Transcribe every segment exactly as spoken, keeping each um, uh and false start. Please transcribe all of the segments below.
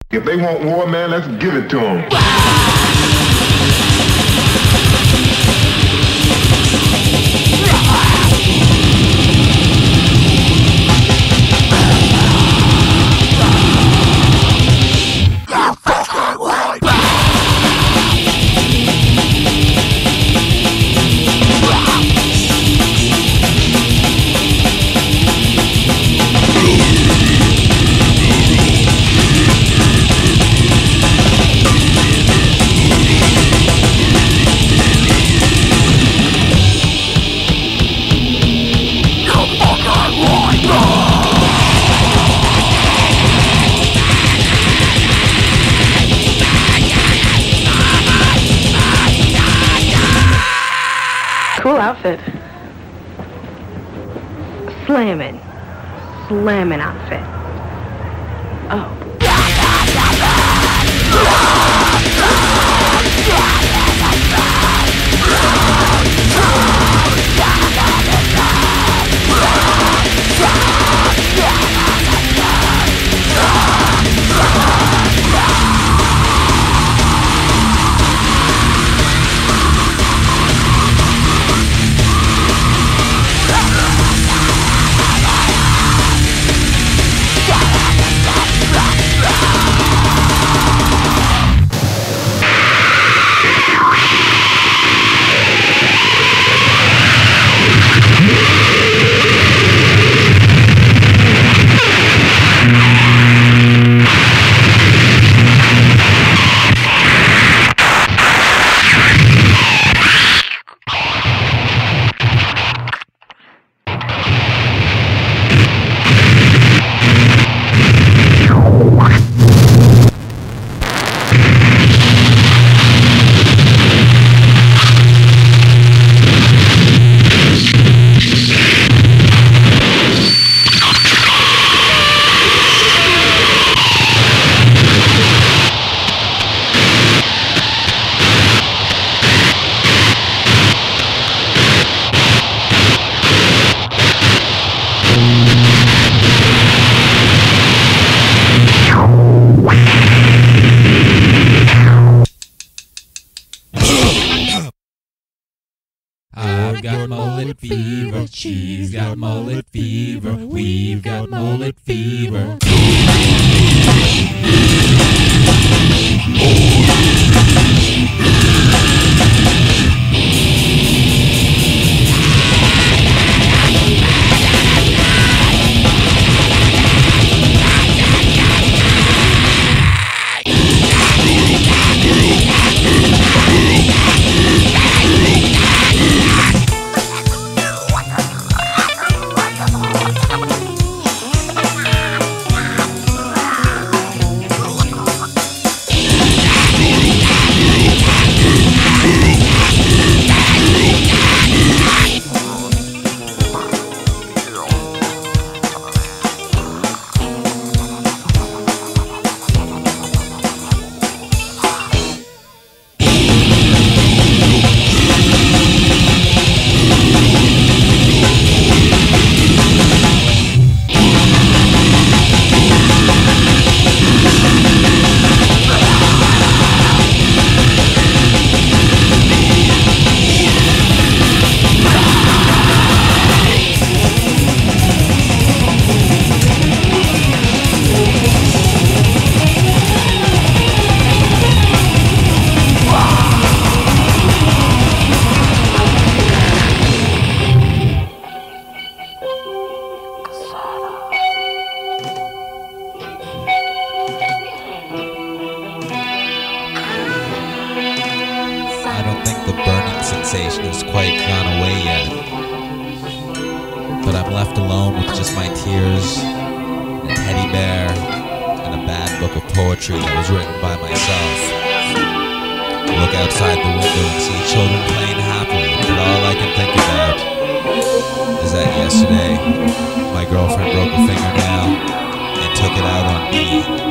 If they want war, man, let's give it to them. Cool outfit. Slammin'. Slammin' outfit. Oh. I've got mullet fever, she's got mullet fever, we've got mullet fever. I don't think the burning sensation has quite gone away yet. But I'm left alone with just my tears, and a teddy bear, and a bad book of poetry that was written by myself. I look outside the window and see children playing happily, but all I can think about is that yesterday my girlfriend broke a fingernail and took it out on me.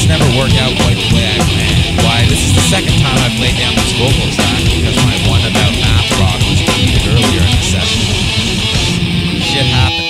never work out quite the way I planned. Why, this is the second time I've laid down this vocal track because my one about math rock was deleted earlier in the session. Shit happens.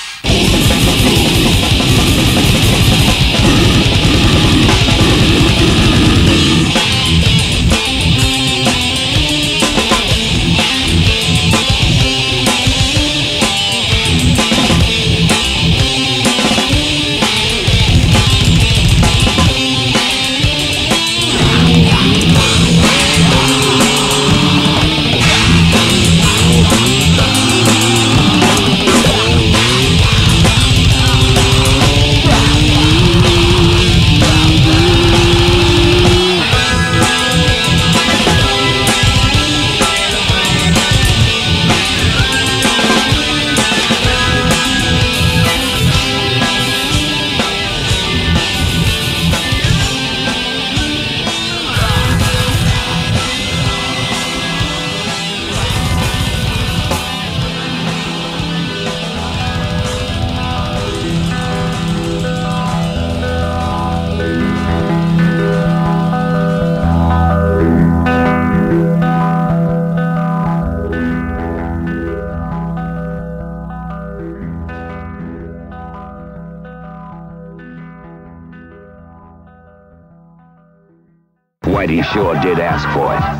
Whitey sure did ask for it.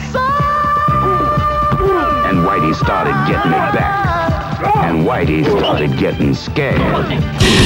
And Whitey started getting it back. And Whitey started getting scared.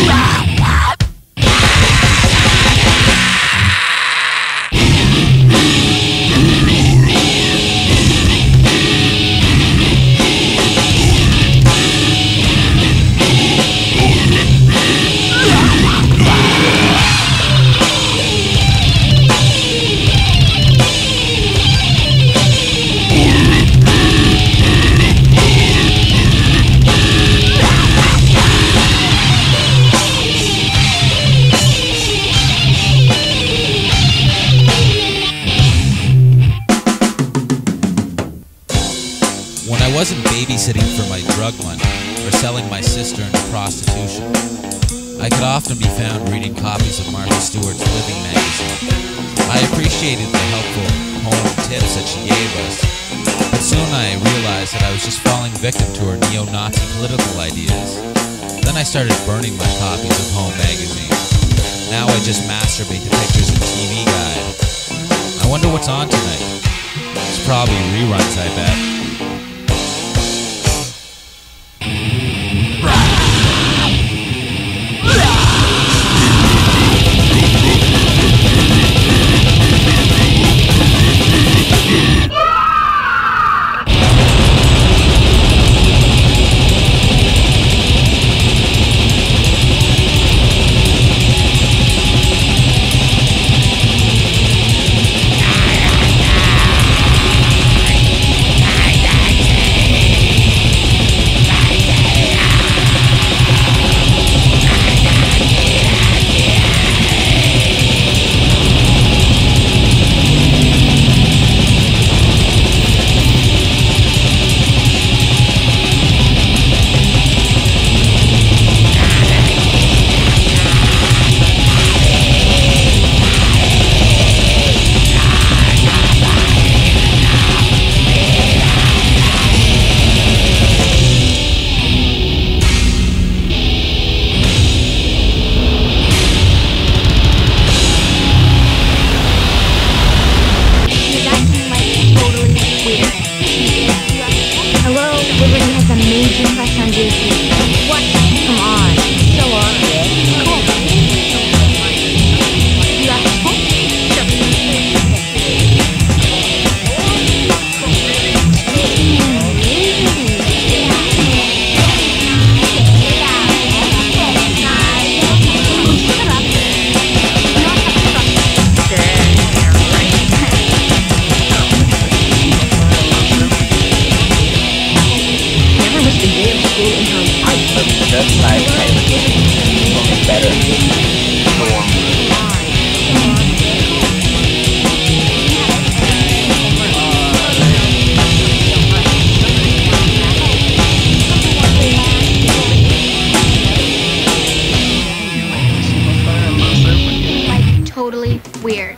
wasn't babysitting for my drug money or selling my sister into prostitution. I could often be found reading copies of Martha Stewart's Living magazine. I appreciated the helpful home tips that she gave us, but soon I realized that I was just falling victim to her neo-Nazi political ideas. Then I started burning my copies of Home magazine. Now I just masturbate to pictures and T V Guide. I wonder what's on tonight. It's probably reruns, I bet. Die! totally weird.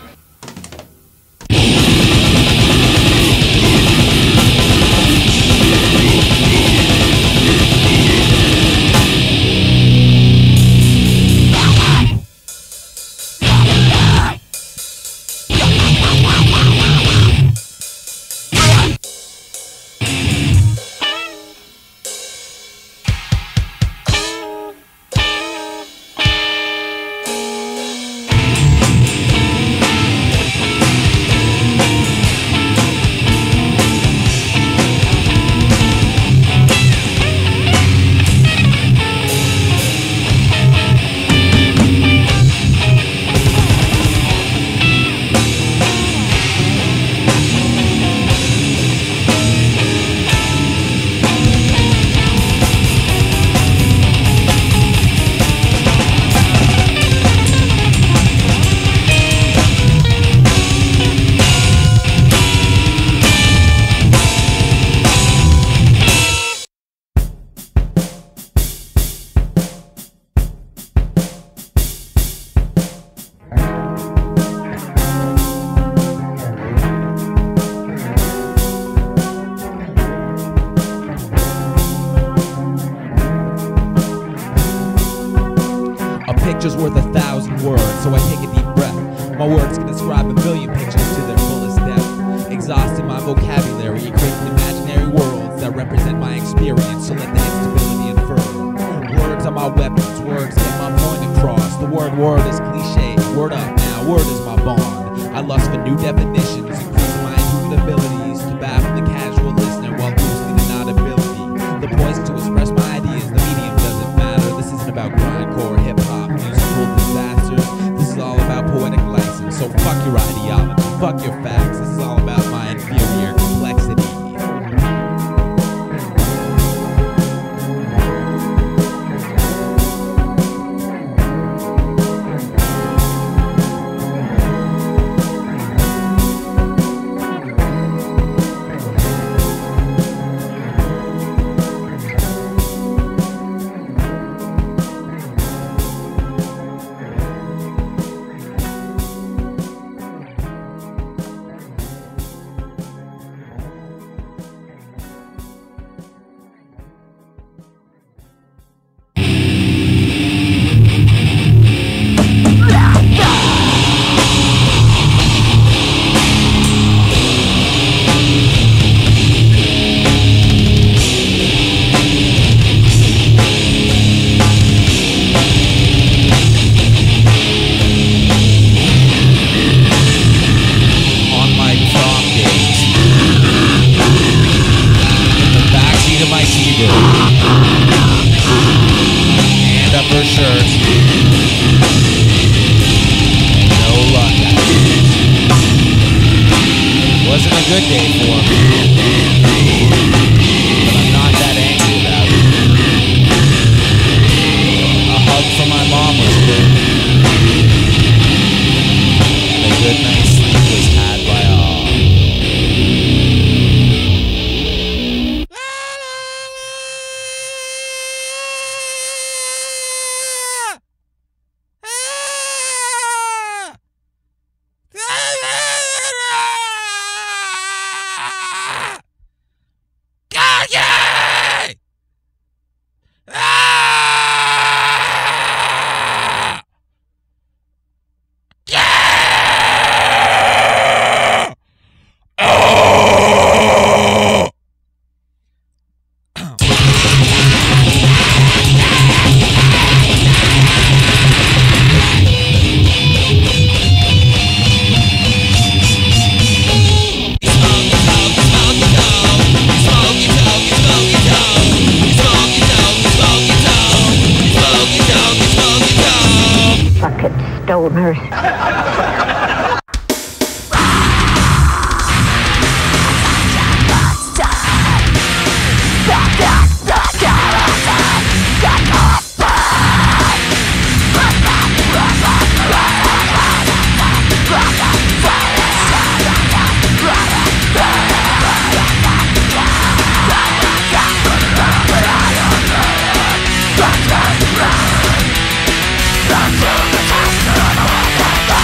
Picture's worth a thousand words, so I take a deep breath. My words can describe a million pictures to their fullest depth. Exhausting my vocabulary, creating imaginary worlds that represent my experience, so let the instability infer. Words are my weapons, words get my point across. The word word is cliche, word up now, word is my bond. I lust for new definitions, increasing my intuitive abilities to baffle the casual listener while boosting the notability. The poison to express my ideas, the medium doesn't matter. This isn't about grindcore, hip-hop, musical disasters. This is all about poetic license. So fuck your ideology, fuck your facts. This is all about my inferior complexity. Good day for me, but I'm not that angry about it. A hug from my mom was good, and a good night's sleep was had by all. Stole her. Run to the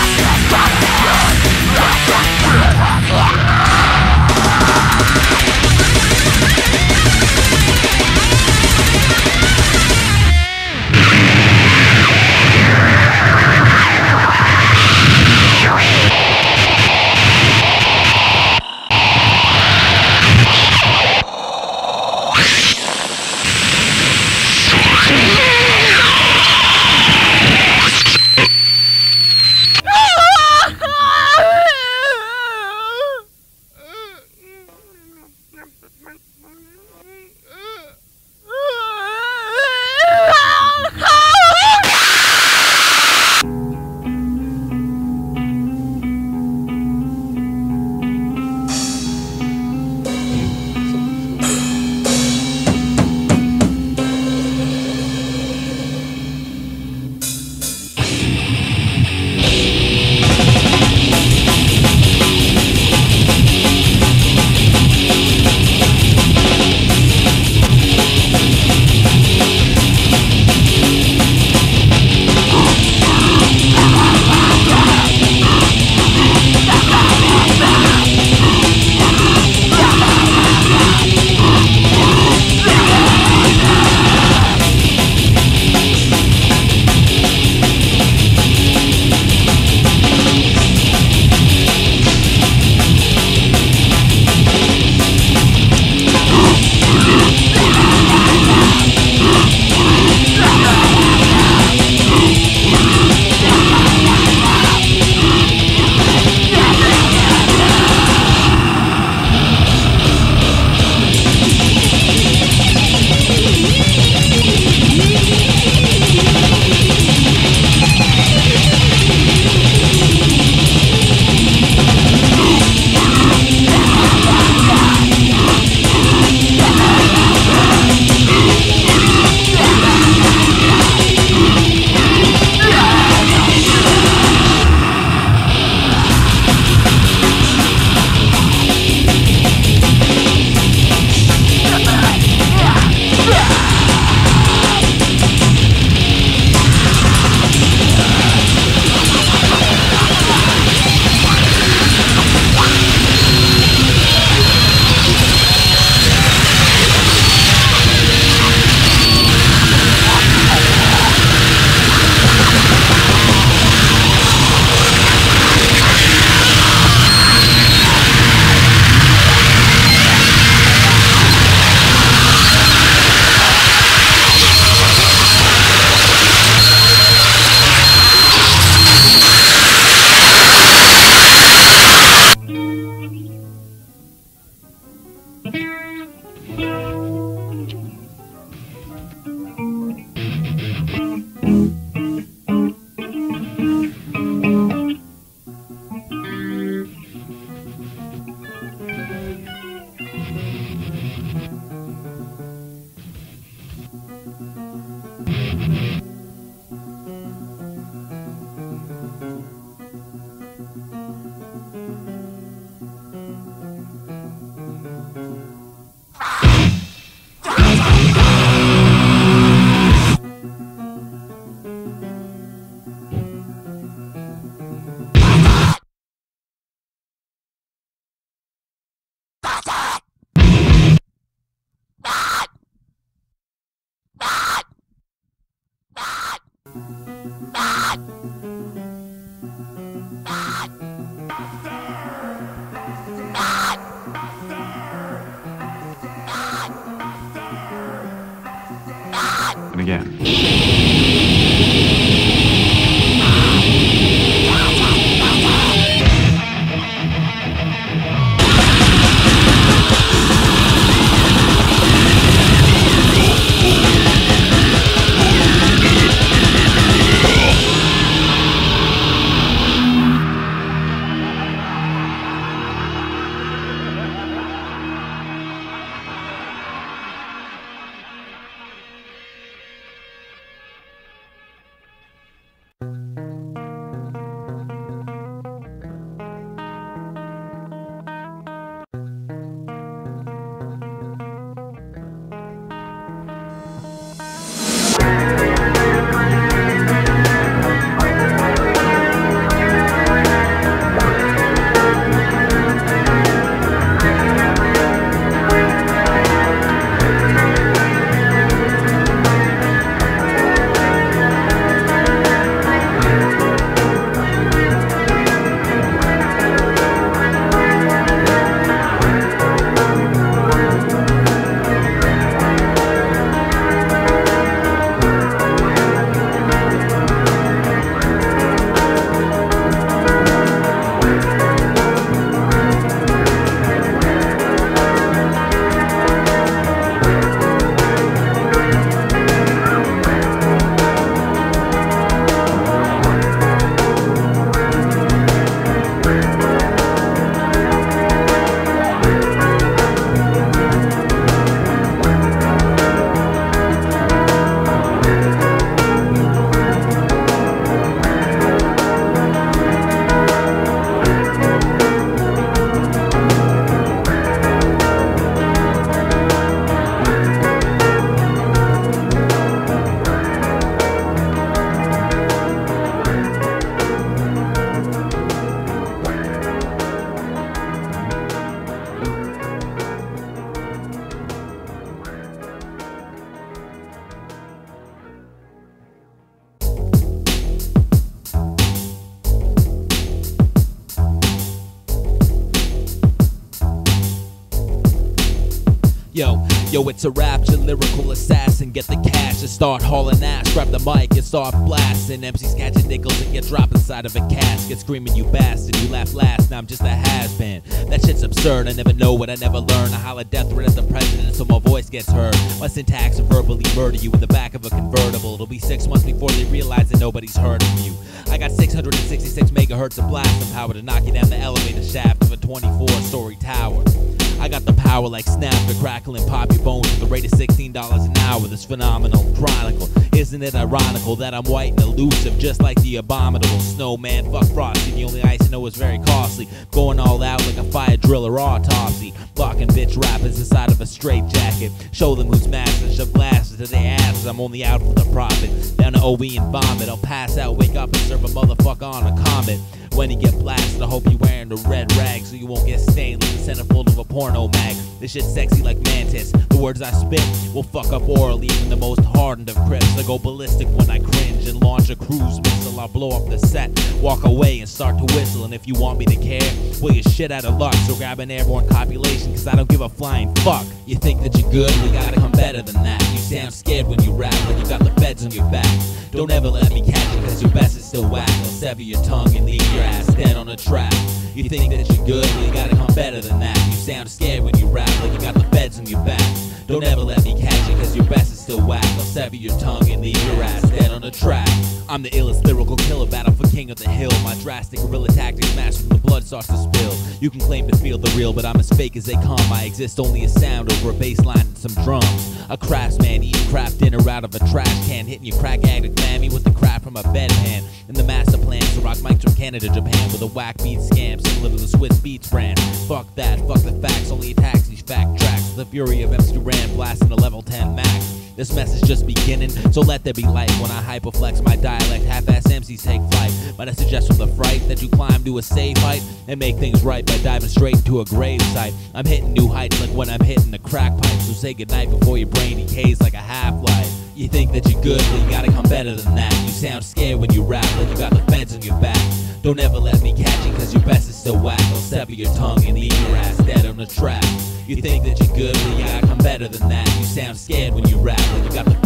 Yo, yo, it's a rapture, lyrical assassin. Get the cash and start hauling ass. Grab the mic and start blasting. M Cs catching nickels and get dropped inside of a casket. Screaming, you bastard, you laugh last, now I'm just a has-been. That shit's absurd, I never know what I never learn. I holler death threat at the president so my voice gets heard. My syntax will verbally murder you in the back of a convertible. It'll be six months before they realize that nobody's heard of you. I got six hundred sixty-six megahertz of blasting power to knock you down the elevator shaft of a twenty-four story tower. I got the power like snap to crackle and pop your bones at the rate of sixteen dollars an hour. This phenomenal chronicle. Isn't it ironical that I'm white and elusive, just like the abominable snowman? Fuck Frosty, the only ice I know is very costly. Going all out like a fire drill or autopsy. Locking bitch rappers inside of a straight jacket. Show them who's master, shove glasses to their asses. I'm only out for the profit. Down to O E and vomit. I'll pass out, wake up and serve a motherfucker on a comet. When you get blasted, I hope you're wearing the red rag so you won't get stained like the centerfold of a porno mag. This shit's sexy like Mantis. The words I spit will fuck up orally even the most hardened of crips. I go ballistic when I cringe and launch a cruise missile. I'll blow up the set, walk away and start to whistle. And if you want me to care, well, you're shit out of luck. So grab an airborne copulation, cause I don't give a flying fuck. You think that you're good? We gotta come better than that. You sound scared when you rap, like you got the feds on your back. Don't ever let me catch you, cause your best is still whack. I'll sever your tongue and leave your ass dead on a track. You think that you're good? Well, you gotta come better than that. You sound scared when you rap, like you got the feds on your back. Don't ever let me catch you, cause your best is still whack. I'll sever your tongue and leave your ass dead on a track. I'm the illest lyrical killer, battle for king of the hill. My drastic guerrilla tactics match when the blood starts to spill. You can claim to feel the real, but I'm as fake as they come. I exist only as sound over a bass line and some drums. A craftsman eating crap dinner out of a trash can, hitting your crack addict mammy with the crap from a bedpan. And the master plan to rock mics from Canada, Japan with a whack beat scam similar to the Swiss Beats brand. Fuck that, fuck the facts, only attacks these fact tracks. The fury of M C Duran blasting a level ten max. This mess is just beginning, so let there be light. When I hyperflex my dialect, half-ass M Cs take flight. But I suggest from the fright that you climb to a safe height and make things right by diving straight into a grave site. I'm hitting new heights like when I'm hitting the crack pipe, so say goodnight before your brain decays like a half-life. You think that you're good, well you gotta come better than that. You sound scared when you rap, like you got the feds on your back. Don't ever let me catch you, cause your best is still whack. I'll sever your tongue and leave your ass dead on the track. You think that you're good, well you gotta come better than that. You sound scared when you rap, like you got the feds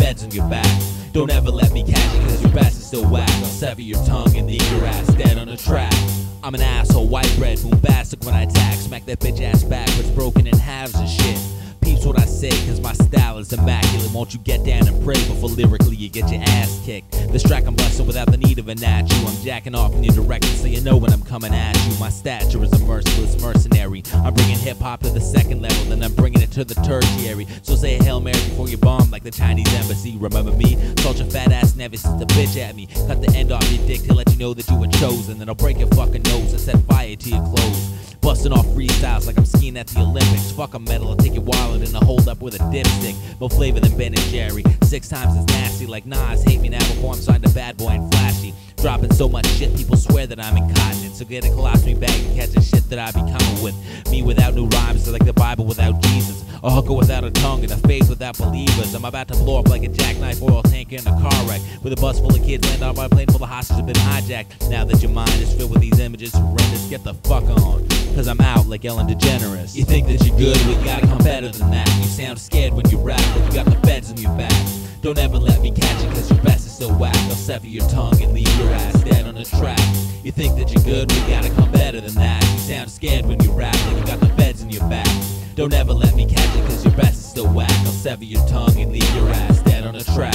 feds on your back. Don't ever let me catch you, cause your best is still whack. I'll sever your tongue and leave your ass dead on the track. I'm an asshole, white bread, bombastic when I attack. Smack that bitch ass backwards, broken in halves and shit. Peeps what I say, cause my style is immaculate. Won't you get down and pray before lyrically you get your ass kicked? This track I'm busting without the need of a nat you. I'm jacking off in your direction so you know when I'm coming at you. My stature is a merciless mercenary. I'm bringing hip-hop to the second level, then I'm bringing it to the tertiary. So say a Hail Mary before you bomb like the Chinese embassy. Remember me? Told your fat ass never since the bitch at me. Cut the end off your dick to let you know that you were chosen. Then I'll break your fucking nose and set fire to your clothes. Busting off freestyles like I'm skiing at the Olympics. Fuck a medal, I'll take your wallet and I'll hold up with a dipstick. More flavor than Ben and Jerry. Six times as nasty like Nas. Hate me now before I'm signed to Bad Boy and Flashy. Dropping so much shit, people swear that I'm incontinent. So get a colostomy bag and catch the shit that I be coming with. Me without new rhymes is like the Bible without Jesus. A hooker without a tongue and a faith without believers. I'm about to blow up like a jackknife oil tanker in a car wreck. With a bus full of kids land on my plane full of hostages have been hijacked. Now that your mind is filled with these images horrendous, get the fuck on, cause I'm out like Ellen DeGeneres. You think that you're good, we gotta come better than that. You sound scared when you rap, but you got the feds on your back. Don't ever let me catch you, cause your best is still whack. I'll sever your tongue and leave your ass dead on the track. You think that you're good, we gotta come better than that. You sound scared when you rap, like you got the feds on your back. Don't ever let me catch you, cause your best is still whack. I'll sever your tongue and leave your ass dead on the track.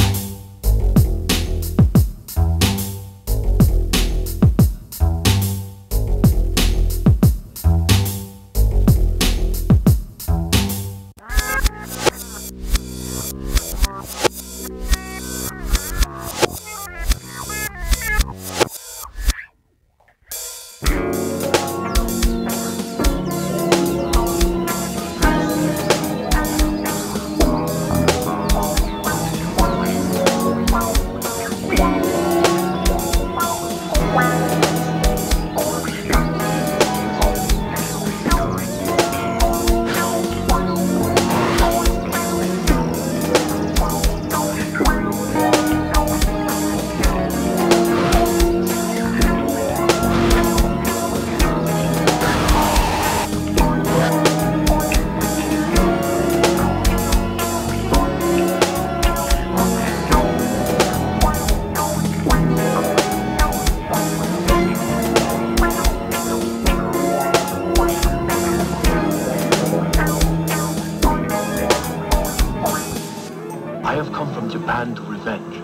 I have come from Japan to revenge.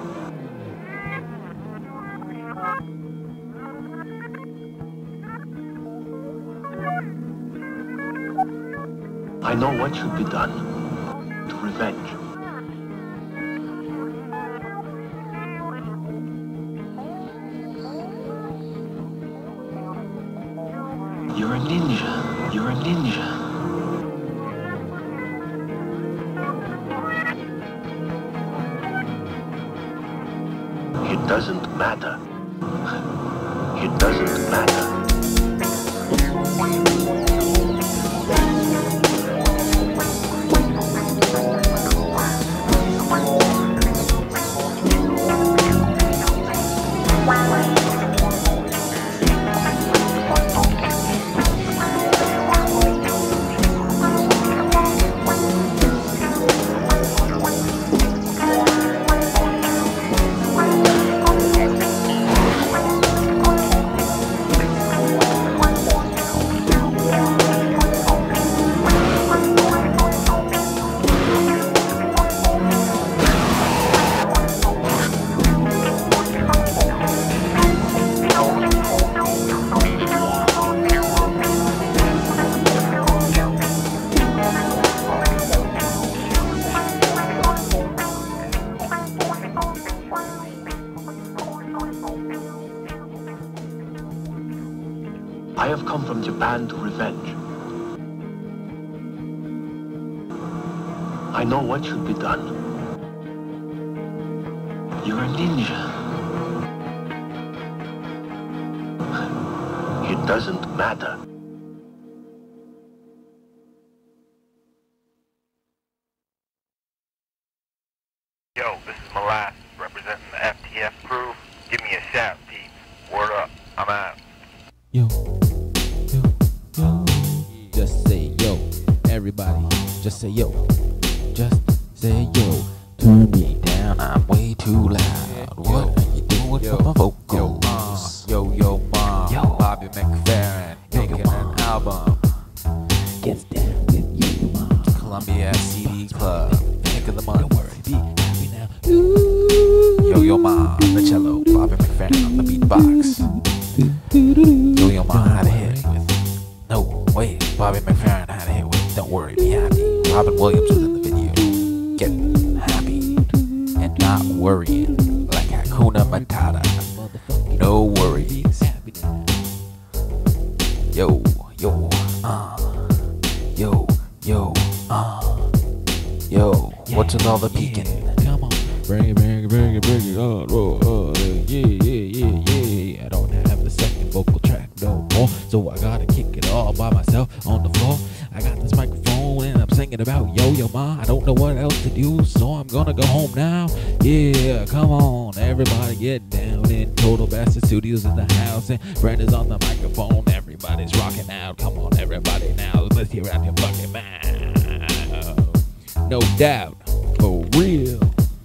I know what should be done to revenge. You're a ninja. You're a ninja. It doesn't matter. It doesn't matter. I have come from Japan to revenge. I know what should be done. You're a ninja. It doesn't matter. Yo, this is Molasses, representing the F T F crew. Give me a shout, peeps. Word up, I'm out. Yo, yo, yo. Just say yo, everybody. Just say yo. Just say yo. Turn me down. sound, I'm way too loud. What are you doing Yo, with my vocals? Yo, uh, yo, yo, mom, Yo. Bobby McFerrin, Yo, making yo, an mom. album. Gets down with you, your mom. Columbia C D Club, pick of the month. Don't worry, be happy now. Yo, yo, ma on the cello, Bobby McFerrin on the beatbox. Yo, yo, ma had a hit with. No, wait, Bobby McFerrin had a hit with Don't Worry, Be Happy. Robin Williams was in the video. Getting happy and not worrying like Hakuna Matata. No worries. Yo, yo, uh. Yo, yo, uh. Yo, what's with all the peeking? Come on. Bring it, bring it, bring it, bring it on. Oh, oh, yeah, yeah, yeah, yeah. I don't have the second vocal track no more, so I gotta kick it all by myself on the floor. I got this microphone and I'm singing about Yo Yo Ma. I don't know what else to do, so I'm gonna go home now. Yeah, come on, everybody get down in Total Bastard Studios in the house, and Brenda's on the microphone. Everybody's rocking out. Come on, everybody now, let's hear out your fucking mouth. No doubt, for real.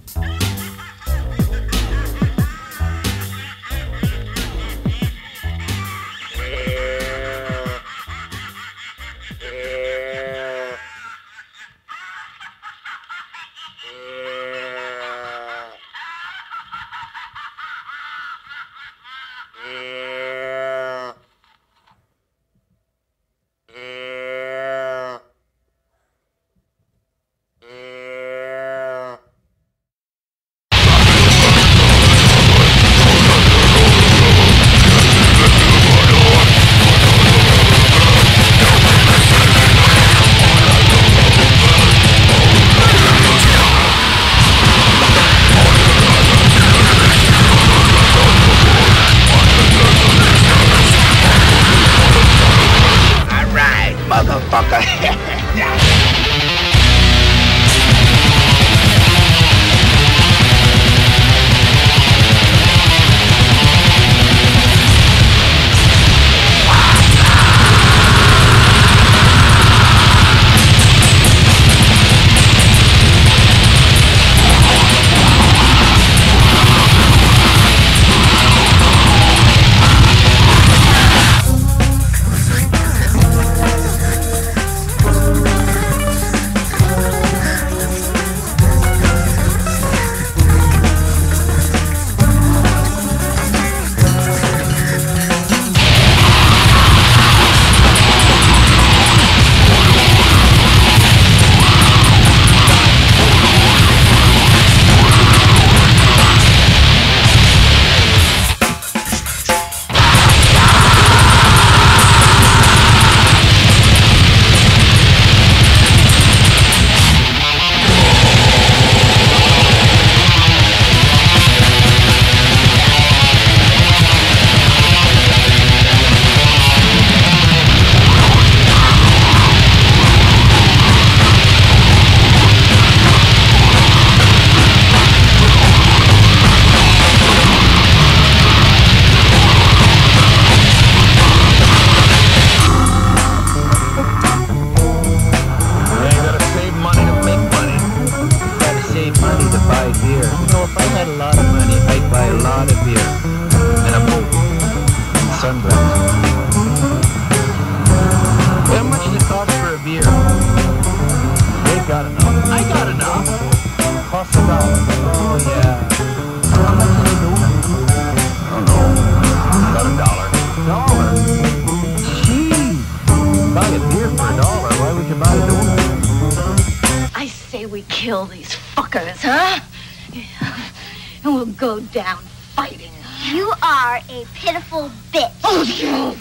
Kill these fuckers, huh? Yeah. And we'll go down fighting. You are a pitiful bitch. Oh, you!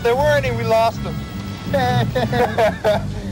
there were any, we lost them.